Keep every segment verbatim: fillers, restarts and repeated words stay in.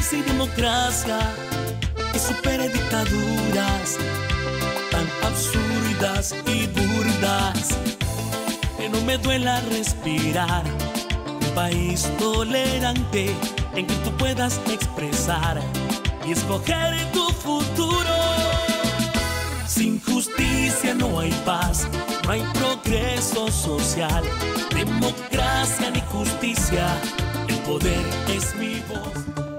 justicia y democracia que supere dictaduras tan absurdas y burdas, que no me duela respirar. Un país tolerante en que tú puedas expresar y escoger tu futuro. Sin justicia no hay paz, no hay progreso social, democracia ni justicia, el poder es mi voz.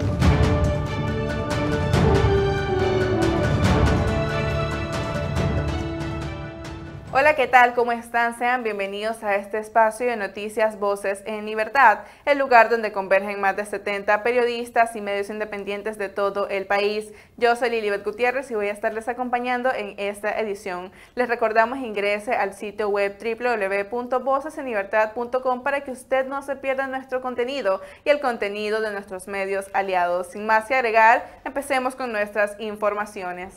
Hola, ¿qué tal? ¿Cómo están? Sean bienvenidos a este espacio de Noticias Voces en Libertad, el lugar donde convergen más de setenta periodistas y medios independientes de todo el país. Yo soy Lilibet Gutiérrez y voy a estarles acompañando en esta edición. Les recordamos ingrese al sitio web doble u doble u doble u punto voces en libertad punto com para que usted no se pierda nuestro contenido y el contenido de nuestros medios aliados. Sin más que agregar, empecemos con nuestras informaciones.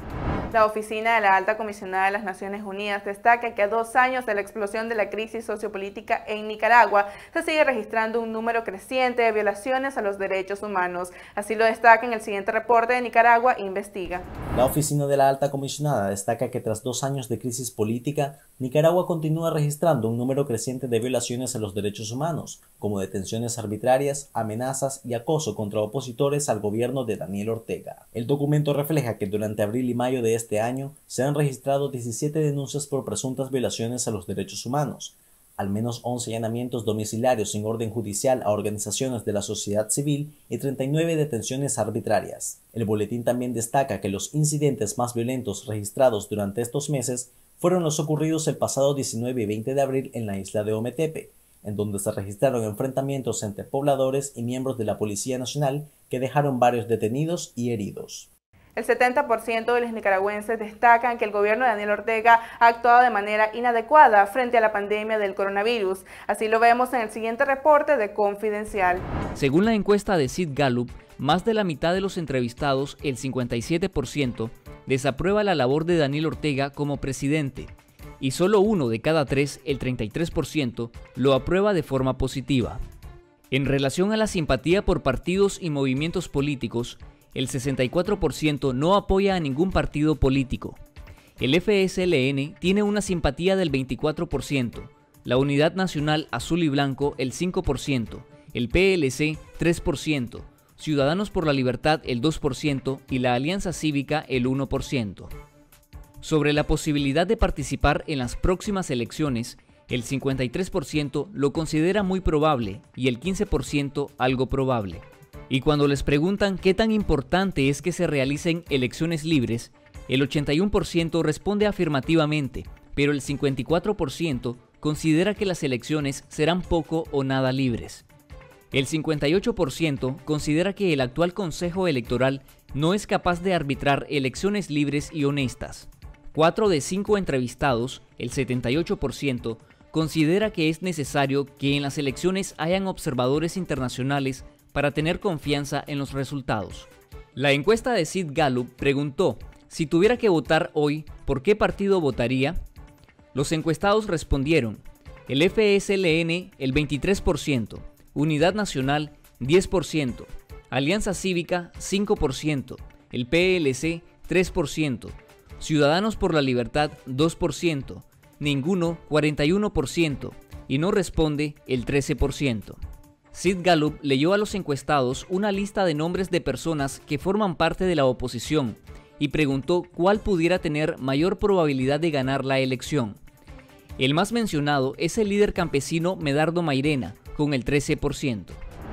La Oficina de la Alta Comisionada de las Naciones Unidas destaca que a dos años de la explosión de la crisis sociopolítica en Nicaragua se sigue registrando un número creciente de violaciones a los derechos humanos. Así lo destaca en el siguiente reporte de Nicaragua Investiga. La Oficina de la Alta Comisionada destaca que tras dos años de crisis política, Nicaragua continúa registrando un número creciente de violaciones a los derechos humanos, como detenciones arbitrarias, amenazas y acoso contra opositores al gobierno de Daniel Ortega. El documento refleja que durante abril y mayo de este año se han registrado diecisiete denuncias por presuntas violaciones a los derechos humanos, al menos once allanamientos domiciliarios sin orden judicial a organizaciones de la sociedad civil y treinta y nueve detenciones arbitrarias. El boletín también destaca que los incidentes más violentos registrados durante estos meses fueron los ocurridos el pasado diecinueve y veinte de abril en la isla de Ometepe, en donde se registraron enfrentamientos entre pobladores y miembros de la Policía Nacional que dejaron varios detenidos y heridos. El setenta por ciento de los nicaragüenses destacan que el gobierno de Daniel Ortega ha actuado de manera inadecuada frente a la pandemia del coronavirus. Así lo vemos en el siguiente reporte de Confidencial. Según la encuesta de Sid Gallup, más de la mitad de los entrevistados, el cincuenta y siete por ciento, desaprueba la labor de Daniel Ortega como presidente, y solo uno de cada tres, el treinta y tres por ciento, lo aprueba de forma positiva. En relación a la simpatía por partidos y movimientos políticos, el sesenta y cuatro por ciento no apoya a ningún partido político. El F S L N tiene una simpatía del veinticuatro por ciento, la Unidad Nacional Azul y Blanco el cinco por ciento, el P L C tres por ciento, Ciudadanos por la Libertad el dos por ciento y la Alianza Cívica el uno por ciento. Sobre la posibilidad de participar en las próximas elecciones, el cincuenta y tres por ciento lo considera muy probable y el quince por ciento algo probable. Y cuando les preguntan qué tan importante es que se realicen elecciones libres, el ochenta y uno por ciento responde afirmativamente, pero el cincuenta y cuatro por ciento considera que las elecciones serán poco o nada libres. El cincuenta y ocho por ciento considera que el actual Consejo Electoral no es capaz de arbitrar elecciones libres y honestas. Cuatro de cinco entrevistados, el setenta y ocho por ciento, considera que es necesario que en las elecciones hayan observadores internacionales para tener confianza en los resultados. La encuesta de Sid Gallup preguntó, si tuviera que votar hoy, ¿por qué partido votaría? Los encuestados respondieron, el F S L N el veintitrés por ciento, Unidad Nacional diez por ciento, Alianza Cívica cinco por ciento, el P L C tres por ciento, Ciudadanos por la Libertad dos por ciento, ninguno cuarenta y uno por ciento y no responde el trece por ciento. Sid Gallup leyó a los encuestados una lista de nombres de personas que forman parte de la oposición y preguntó cuál pudiera tener mayor probabilidad de ganar la elección. El más mencionado es el líder campesino Medardo Mairena, con el trece por ciento.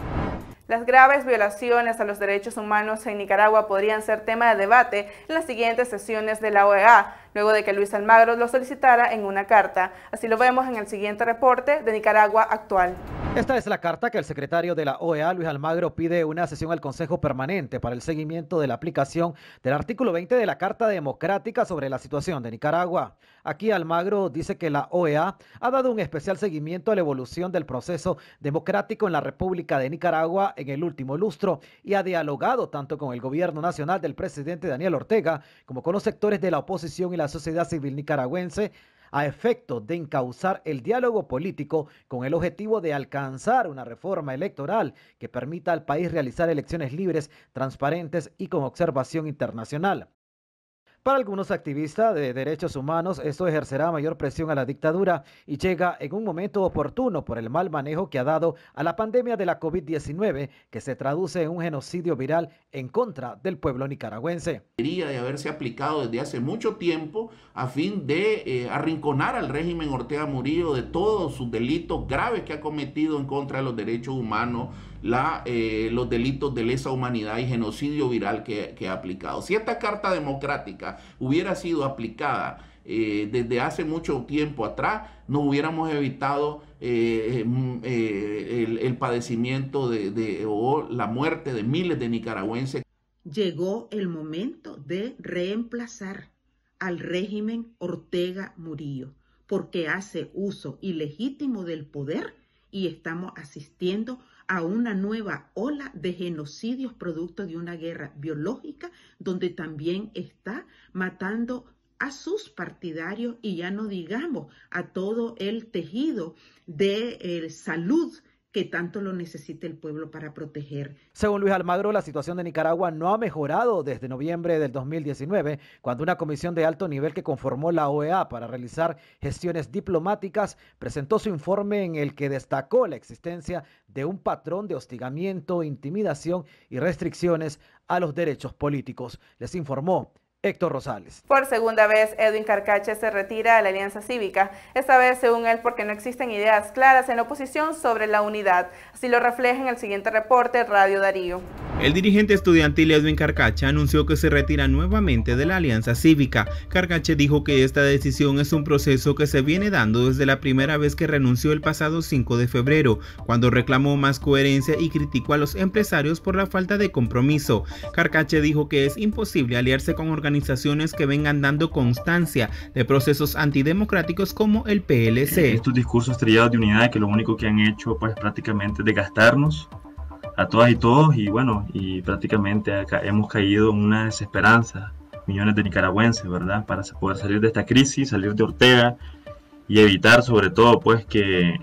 Las graves violaciones a los derechos humanos en Nicaragua podrían ser tema de debate en las siguientes sesiones de la O E A, luego de que Luis Almagro lo solicitara en una carta. Así lo vemos en el siguiente reporte de Nicaragua Actual. Esta es la carta que el secretario de la O E A, Luis Almagro, pide una sesión al Consejo Permanente para el seguimiento de la aplicación del artículo veinte de la Carta Democrática sobre la situación de Nicaragua. Aquí Almagro dice que la O E A ha dado un especial seguimiento a la evolución del proceso democrático en la República de Nicaragua en el último lustro y ha dialogado tanto con el gobierno nacional del presidente Daniel Ortega como con los sectores de la oposición y la sociedad civil nicaragüense, a efecto de encauzar el diálogo político con el objetivo de alcanzar una reforma electoral que permita al país realizar elecciones libres, transparentes y con observación internacional. Para algunos activistas de derechos humanos, esto ejercerá mayor presión a la dictadura y llega en un momento oportuno por el mal manejo que ha dado a la pandemia de la COVID diecinueve, que se traduce en un genocidio viral en contra del pueblo nicaragüense. Debería de haberse aplicado desde hace mucho tiempo a fin de eh, arrinconar al régimen Ortega Murillo de todos sus delitos graves que ha cometido en contra de los derechos humanos, la, eh, los delitos de lesa humanidad y genocidio viral que, que ha aplicado. Si esta Carta Democrática hubiera sido aplicada eh, desde hace mucho tiempo atrás, nos hubiéramos evitado eh, eh, el, el padecimiento de, de, o la muerte de miles de nicaragüenses. Llegó el momento de reemplazar al régimen Ortega Murillo, porque hace uso ilegítimo del poder y estamos asistiendo a una nueva ola de genocidios producto de una guerra biológica donde también está matando a sus partidarios y ya no digamos a todo el tejido de eh, salud que tanto lo necesita el pueblo para proteger. Según Luis Almagro, la situación de Nicaragua no ha mejorado desde noviembre del dos mil diecinueve, cuando una comisión de alto nivel que conformó la O E A para realizar gestiones diplomáticas presentó su informe en el que destacó la existencia de un patrón de hostigamiento, intimidación y restricciones a los derechos políticos. Les informó Héctor Rosales. Por segunda vez, Edwin Carcache se retira de la Alianza Cívica, esta vez según él porque no existen ideas claras en la oposición sobre la unidad. Así lo refleja en el siguiente reporte Radio Darío. El dirigente estudiantil Edwin Carcache anunció que se retira nuevamente de la Alianza Cívica. Carcache dijo que esta decisión es un proceso que se viene dando desde la primera vez que renunció el pasado cinco de febrero, cuando reclamó más coherencia y criticó a los empresarios por la falta de compromiso. Carcache dijo que es imposible aliarse con organizaciones que vengan dando constancia de procesos antidemocráticos como el P L C. Estos discursos trillados de unidad que lo único que han hecho pues prácticamente es desgastarnos a todas y todos, y bueno, y prácticamente acá hemos caído en una desesperanza, millones de nicaragüenses, ¿verdad? Para poder salir de esta crisis, salir de Ortega y evitar sobre todo pues que,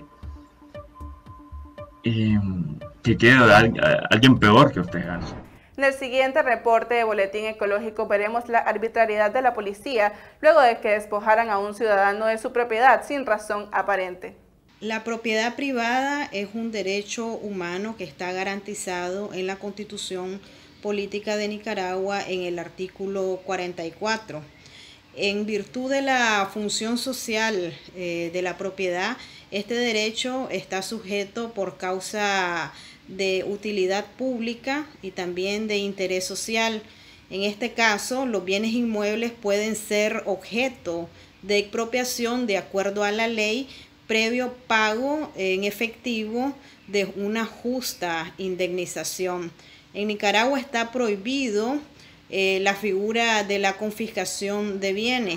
eh, que quede alguien peor que Ortega. En el siguiente reporte de Boletín Ecológico veremos la arbitrariedad de la policía luego de que despojaran a un ciudadano de su propiedad sin razón aparente. La propiedad privada es un derecho humano que está garantizado en la Constitución Política de Nicaragua en el artículo cuarenta y cuatro. En virtud de la función social eh, de la propiedad, este derecho está sujeto por causa de utilidad pública y también de interés social. En este caso, los bienes inmuebles pueden ser objeto de expropiación de acuerdo a la ley, previo pago en efectivo de una justa indemnización. En Nicaragua está prohibido eh, la figura de la confiscación de bienes.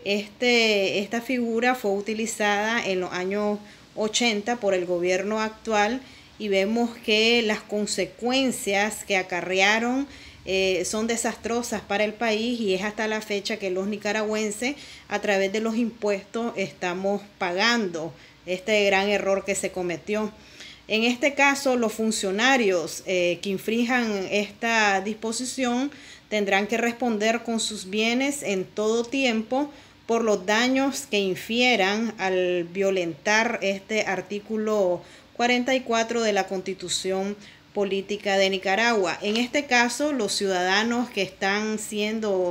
Este, esta figura fue utilizada en los años ochenta por el gobierno actual y vemos que las consecuencias que acarrearon Eh, son desastrosas para el país y es hasta la fecha que los nicaragüenses a través de los impuestos estamos pagando este gran error que se cometió. En este caso, los funcionarios eh, que infrinjan esta disposición tendrán que responder con sus bienes en todo tiempo por los daños que infieran al violentar este artículo cuarenta y cuatro de la Constitución Política de Nicaragua. En este caso, los ciudadanos que están siendo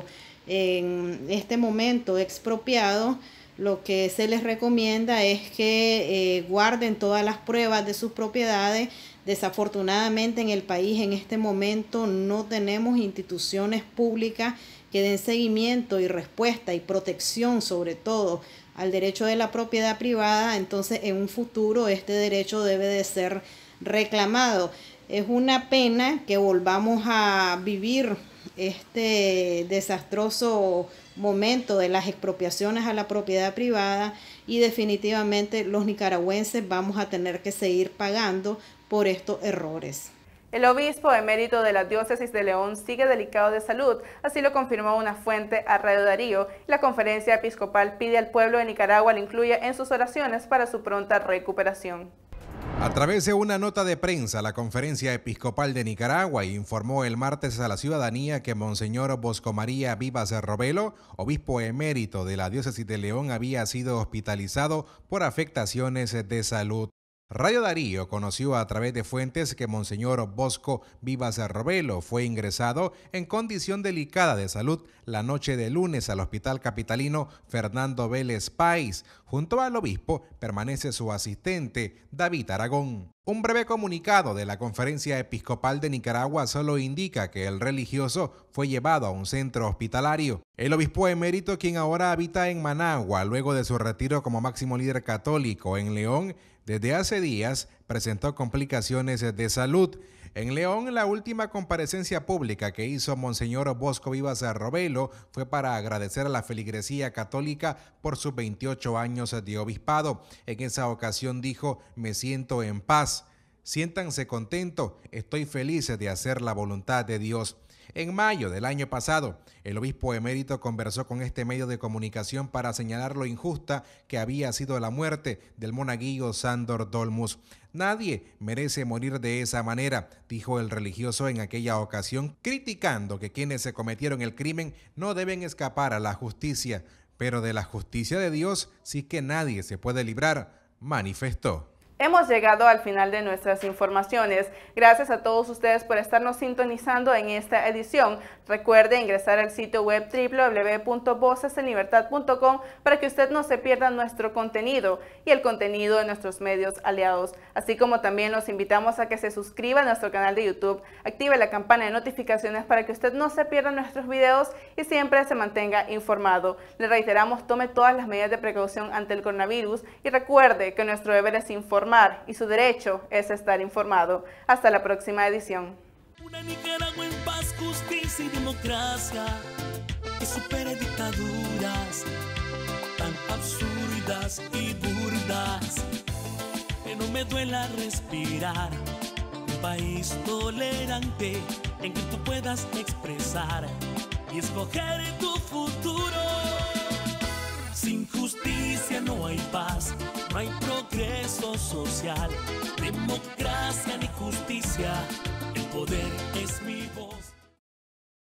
en este momento expropiados, lo que se les recomienda es que eh, guarden todas las pruebas de sus propiedades. Desafortunadamente en el país en este momento no tenemos instituciones públicas que den seguimiento y respuesta y protección sobre todo al derecho de la propiedad privada. Entonces en un futuro este derecho debe de ser reclamado. Es una pena que volvamos a vivir este desastroso momento de las expropiaciones a la propiedad privada y definitivamente los nicaragüenses vamos a tener que seguir pagando por estos errores. El obispo emérito de la diócesis de León sigue delicado de salud, así lo confirmó una fuente a Radio Darío. La conferencia episcopal pide al pueblo de Nicaragua lo incluya en sus oraciones para su pronta recuperación. A través de una nota de prensa, la Conferencia Episcopal de Nicaragua informó el martes a la ciudadanía que Monseñor Bosco María Vivas Robelo, obispo emérito de la diócesis de León, había sido hospitalizado por afectaciones de salud. Radio Darío conoció a través de fuentes que Monseñor Bosco Vivas Robelo fue ingresado en condición delicada de salud la noche de lunes al Hospital Capitalino Fernando Vélez Páez. Junto al obispo permanece su asistente, David Aragón. Un breve comunicado de la Conferencia Episcopal de Nicaragua solo indica que el religioso fue llevado a un centro hospitalario. El obispo emérito, quien ahora habita en Managua, luego de su retiro como máximo líder católico en León, desde hace días presentó complicaciones de salud. En León, la última comparecencia pública que hizo Monseñor Bosco Vivas Robelo fue para agradecer a la feligresía católica por sus veintiocho años de obispado. En esa ocasión dijo: "Me siento en paz. Siéntanse contentos, estoy feliz de hacer la voluntad de Dios". En mayo del año pasado, el obispo emérito conversó con este medio de comunicación para señalar lo injusta que había sido la muerte del monaguillo Sándor Dolmus. "Nadie merece morir de esa manera", dijo el religioso en aquella ocasión, criticando que quienes se cometieron el crimen no deben escapar a la justicia, pero de la justicia de Dios sí que nadie se puede librar, manifestó. Hemos llegado al final de nuestras informaciones. Gracias a todos ustedes por estarnos sintonizando en esta edición. Recuerde ingresar al sitio web doble u doble u doble u punto voces en libertad punto com para que usted no se pierda nuestro contenido y el contenido de nuestros medios aliados. Así como también los invitamos a que se suscriba a nuestro canal de YouTube, active la campana de notificaciones para que usted no se pierda nuestros videos y siempre se mantenga informado. Le reiteramos, tome todas las medidas de precaución ante el coronavirus y recuerde que nuestro deber es informar y su derecho es estar informado. Hasta la próxima edición. Una Nicaragua en paz, justicia y democracia que supere dictaduras tan absurdas y burdas, que no me duela respirar. Un país tolerante en que tú puedas expresar y escoger tu futuro. Sin justicia no hay paz, no hay progreso social, democracia ni justicia, el poder es mi voz.